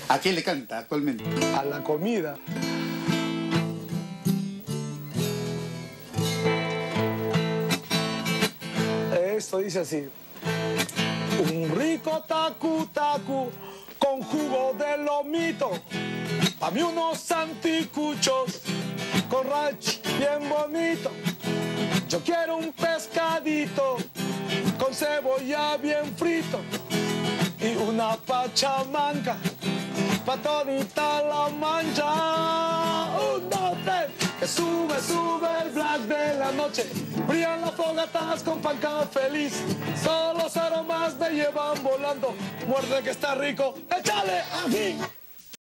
¿A qué le canta actualmente? A la comida. Esto dice así. Un rico tacu tacu con jugo de lomito. Pa' mí unos anticuchos con ranch bien bonito. Yo quiero un pescadito con cebolla bien frito y una pachamanca pa' todita la mancha. Un, dos, tres, que sube, sube el black de la noche. Brillan las fogatas con panca feliz. Solo los aromas me llevan volando. Muerde que está rico, échale a mí.